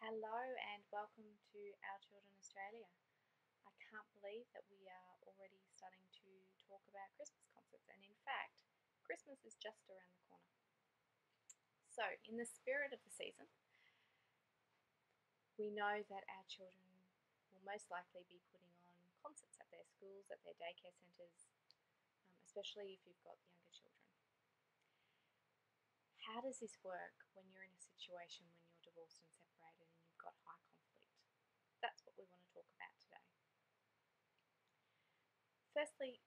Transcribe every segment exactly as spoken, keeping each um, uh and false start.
Hello and welcome to Our Children Australia. I can't believe that we are already starting to talk about Christmas concerts, and in fact, Christmas is just around the corner. So, in the spirit of the season, we know that our children will most likely be putting on concerts at their schools, at their daycare centres, um, especially if you've got younger children. How does this work when you're in a situation when you're divorced and separated and you've got high conflict? That's what we want to talk about today. Firstly,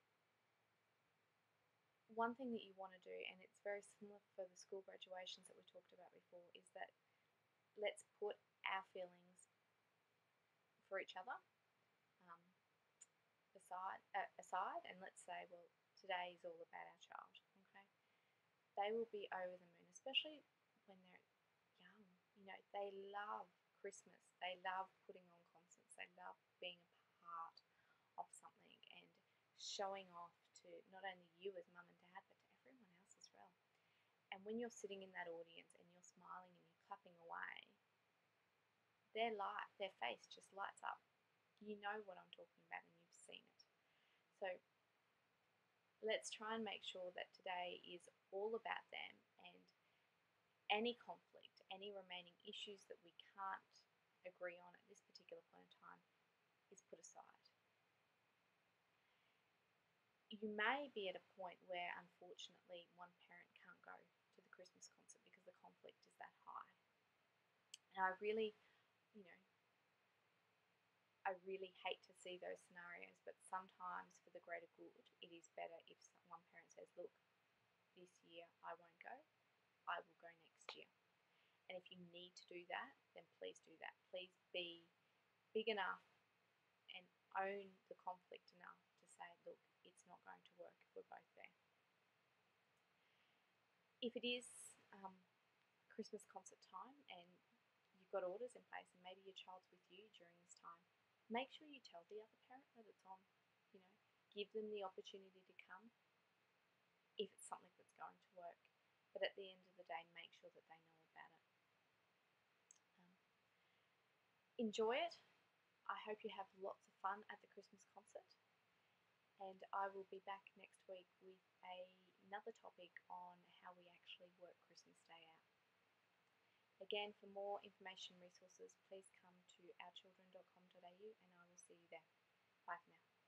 one thing that you want to do, and it's very similar for the school graduations that we talked about before, is that let's put our feelings for each other um, aside, uh, aside, and let's say, well, today is all about our child. Okay, they will be over the moon, especially when they're young. You know, they love Christmas. They love putting on concerts. They love being a part of something and showing off to not only you as mum and dad, but to everyone else as well. And when you're sitting in that audience and you're smiling and you're clapping away, their light, their face just lights up. You know what I'm talking about and you've seen it. So let's try and make sure that today is all about them, and any conflict, any remaining issues that we can't agree on at this particular point in time is put aside. You may be at a point where, unfortunately, one parent can't go to the Christmas concert because the conflict is that high. And I really, you know, I really hate to see those scenarios, but sometimes for the greater good, it is better if one parent says, look, this year I won't go, I will go next year. And if you need to do that, then please do that. Please be big enough and own the conflict enough to say, look, it's not going to work if we're both there. If it is um, Christmas concert time and you've got orders in place and maybe your child's with you during this time, make sure you tell the other parent that it's on. You know, give them the opportunity to come if it's something that's going to work. But at the end of the day, make sure that they know about it. Um, enjoy it. I hope you have lots of fun at the Christmas concert. And I will be back next week with a, another topic on how we actually work Christmas Day out. Again, for more information and resources, please come to our children dot com dot a u and I will see you there. Bye for now.